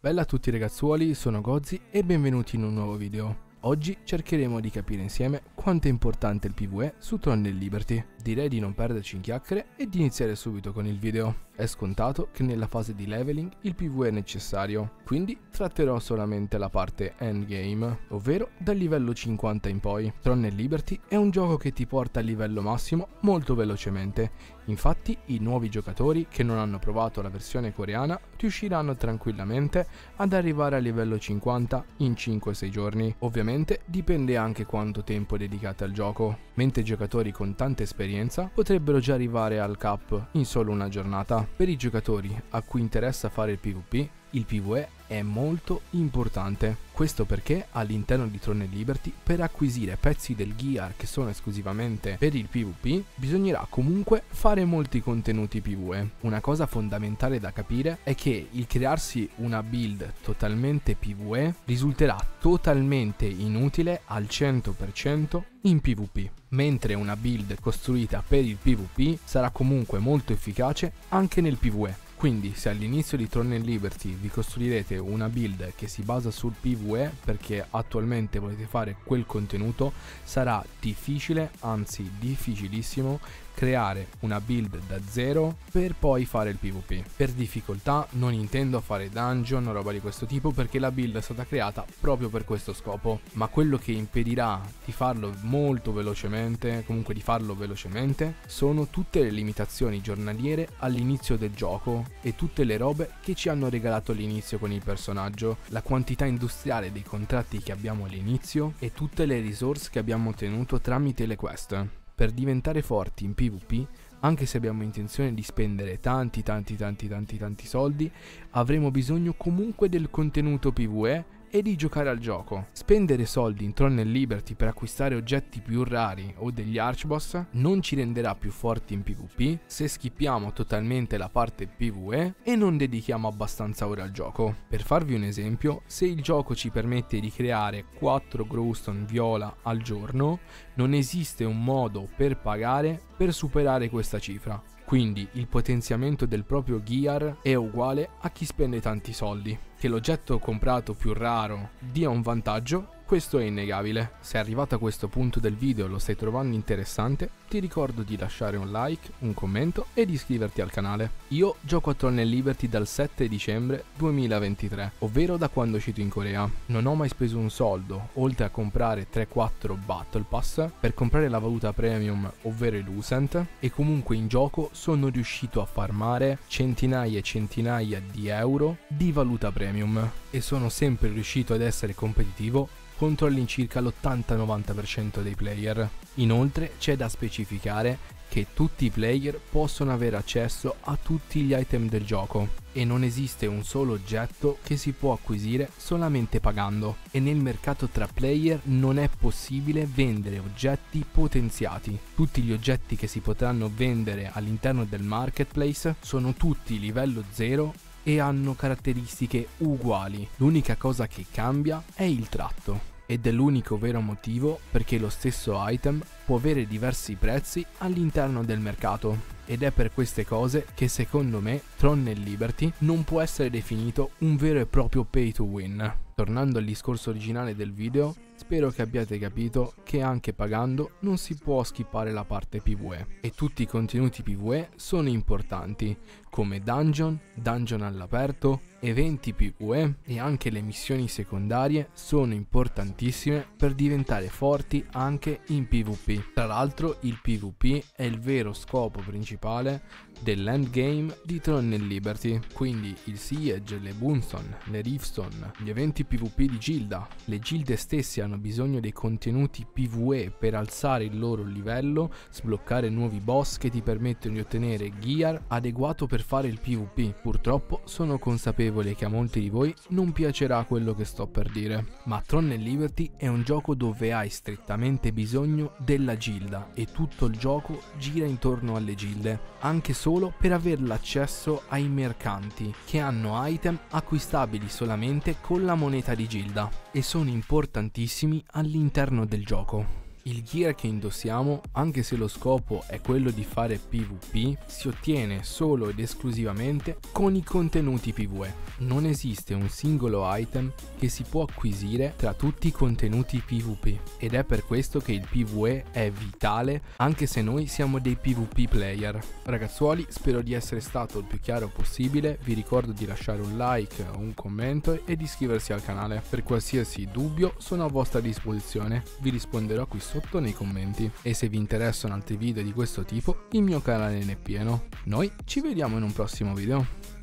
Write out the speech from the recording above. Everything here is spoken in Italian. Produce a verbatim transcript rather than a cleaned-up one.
Bella a tutti ragazzuoli, sono Gozzi e benvenuti in un nuovo video. Oggi cercheremo di capire insieme quanto è importante il PvE su Tron e Liberty. Direi di non perderci in chiacchiere e di iniziare subito con il video. È scontato che nella fase di leveling il PvE è necessario, quindi tratterò solamente la parte endgame, ovvero dal livello cinquanta in poi. Tron e Liberty è un gioco che ti porta al livello massimo molto velocemente, infatti i nuovi giocatori che non hanno provato la versione coreana riusciranno tranquillamente ad arrivare a livello cinquanta in cinque sei giorni. Ovviamente dipende anche quanto tempo dedicate al gioco, mentre i giocatori con tanta esperienza potrebbero già arrivare al cap in solo una giornata. Per i giocatori a cui interessa fare il PvP, il PvE è molto importante. Questo perché all'interno di Tron e Liberty, per acquisire pezzi del gear che sono esclusivamente per il PvP, bisognerà comunque fare molti contenuti PvE. Una cosa fondamentale da capire è che il crearsi una build totalmente PvE risulterà totalmente inutile al cento per cento in PvP, mentre una build costruita per il PvP sarà comunque molto efficace anche nel PvE. Quindi se all'inizio di Tron e Liberty vi costruirete una build che si basa sul PvE perché attualmente volete fare quel contenuto, sarà difficile, anzi difficilissimo, creare una build da zero per poi fare il PvP. Per difficoltà non intendo fare dungeon o roba di questo tipo, perché la build è stata creata proprio per questo scopo, ma quello che impedirà di farlo molto velocemente, comunque di farlo velocemente, sono tutte le limitazioni giornaliere all'inizio del gioco e tutte le robe che ci hanno regalato all'inizio con il personaggio, la quantità industriale dei contratti che abbiamo all'inizio e tutte le risorse che abbiamo ottenuto tramite le quest. Per diventare forti in PvP, anche se abbiamo intenzione di spendere tanti tanti tanti tanti tanti soldi, avremo bisogno comunque del contenuto PvE e di giocare al gioco. Spendere soldi in Tron e Liberty per acquistare oggetti più rari o degli archboss non ci renderà più forti in PvP se skippiamo totalmente la parte PvE e non dedichiamo abbastanza ore al gioco. Per farvi un esempio, se il gioco ci permette di creare quattro glowstone viola al giorno, non esiste un modo per pagare per superare questa cifra. Quindi il potenziamento del proprio gear è uguale a chi spende tanti soldi. Che l'oggetto comprato più raro dia un vantaggio, questo è innegabile. Se arrivato a questo punto del video lo stai trovando interessante, ti ricordo di lasciare un like, un commento e di iscriverti al canale. Io gioco a Tron e Liberty dal sette dicembre duemilaventitré, ovvero da quando è uscito in Corea. Non ho mai speso un soldo, oltre a comprare tre quattro Battle Pass, per comprare la valuta premium, ovvero il Lucent, e comunque in gioco sono riuscito a farmare centinaia e centinaia di euro di valuta premium e sono sempre riuscito ad essere competitivo contro all'incirca l'ottanta novanta per cento dei player. Inoltre c'è da specificare che tutti i player possono avere accesso a tutti gli item del gioco e non esiste un solo oggetto che si può acquisire solamente pagando, e nel mercato tra player non è possibile vendere oggetti potenziati. Tutti gli oggetti che si potranno vendere all'interno del marketplace sono tutti livello zero e hanno caratteristiche uguali. L'unica cosa che cambia è il tratto, ed è l'unico vero motivo perché lo stesso item può avere diversi prezzi all'interno del mercato, ed è per queste cose che secondo me Tron e Liberty non può essere definito un vero e proprio pay to win. Tornando al discorso originale del video, spero che abbiate capito che anche pagando non si può skippare la parte PvE, e tutti i contenuti PvE sono importanti, come dungeon, dungeon all'aperto, eventi PvE e anche le missioni secondarie sono importantissime per diventare forti anche in PvP. Tra l'altro il PvP è il vero scopo principale dell'endgame di Tron e Liberty, quindi il Siege, le Boonstone, le Riftstone, gli eventi PvP di Gilda. Le gilde stesse hanno bisogno dei contenuti PvE per alzare il loro livello, sbloccare nuovi boss che ti permettono di ottenere gear adeguato per fare il PvP. Purtroppo sono consapevole che a molti di voi non piacerà quello che sto per dire, ma Tron e Liberty è un gioco dove hai strettamente bisogno della gilda e tutto il gioco gira intorno alle gilde, anche solo per avere l'accesso ai mercanti che hanno item acquistabili solamente con la moneta di gilda e sono importantissimi all'interno del gioco. Il gear che indossiamo, anche se lo scopo è quello di fare PvP, si ottiene solo ed esclusivamente con i contenuti PvE. Non esiste un singolo item che si può acquisire tra tutti i contenuti PvP ed è per questo che il PvE è vitale anche se noi siamo dei PvP player. Ragazzuoli, spero di essere stato il più chiaro possibile, vi ricordo di lasciare un like o un commento e di iscriversi al canale. Per qualsiasi dubbio sono a vostra disposizione, vi risponderò qui sotto nei commenti e se vi interessano altri video di questo tipo il mio canale ne è pieno. Noi ci vediamo in un prossimo video.